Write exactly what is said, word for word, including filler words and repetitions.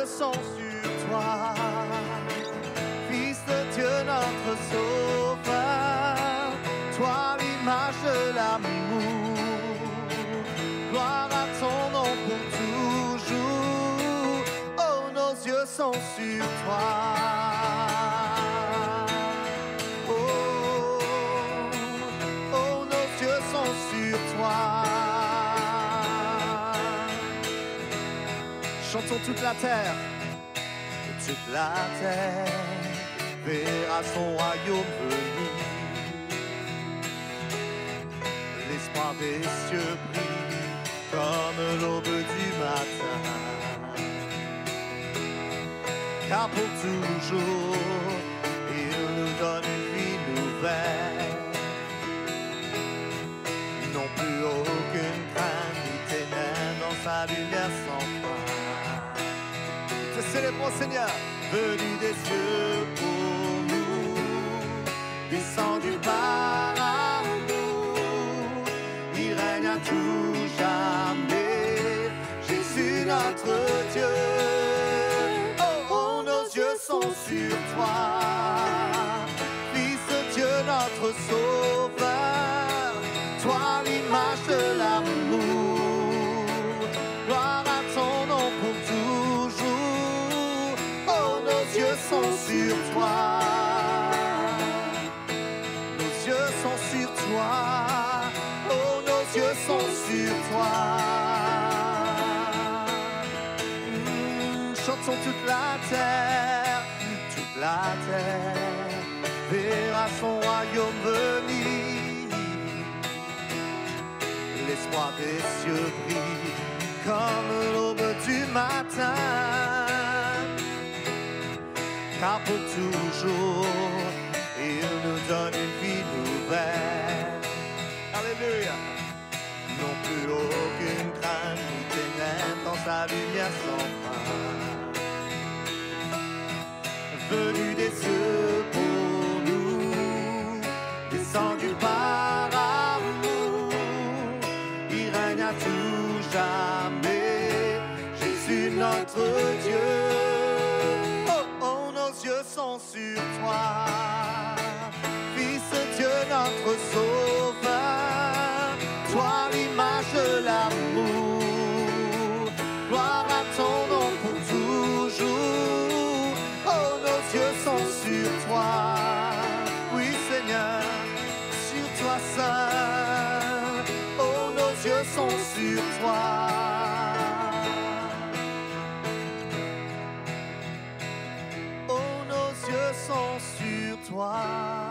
yeux sont sur toi, Fils de Dieu, notre Sauveur, toi l'image de l'amour, gloire à ton nom pour toujours, oh nos yeux sont sur toi. Oh, oh nos yeux sont sur toi. Chantons toute la terre, toute la terre verra son royaume venir. L'espoir des cieux brille comme l'aube du matin. Car pour toujours, il nous donne une vie nouvelle. Non plus aucune crainte ni ténèbres dans sa lumière sans fin. Te célébrons, Seigneur, venu des cieux pour nous, descendu par amour, il règne à tout jamais, Jésus notre Dieu. Oh, oh, nos yeux sont sur toi, Fils de Dieu notre Sauveur, toi l'image de l'amour, gloire à ton nom pour toujours, oh nos yeux sont sur toi, nos yeux sont sur toi, oh nos yeux sont sur toi. Mmh, chantons toute la terre, toute la terre verra son royaume venir. L'espoir des cieux brille comme l'aube du matin. Car pour toujours, il nous donne une vie nouvelle. Alléluia. Non plus aucune crainte ni ténèbres dans sa lumière sans fin. Venu des cieux pour nous, descendu par amour, il règne à tout jamais, Jésus notre Dieu. Oh, oh, nos yeux sont sur toi, Fils de Dieu notre Sauveur, toi l'image de l'amour, gloire à ton nom pour toujours, oh nos yeux sont sur toi, oui Seigneur, sur toi seul, oh nos yeux sont sur toi. Oh nos yeux sont sur toi.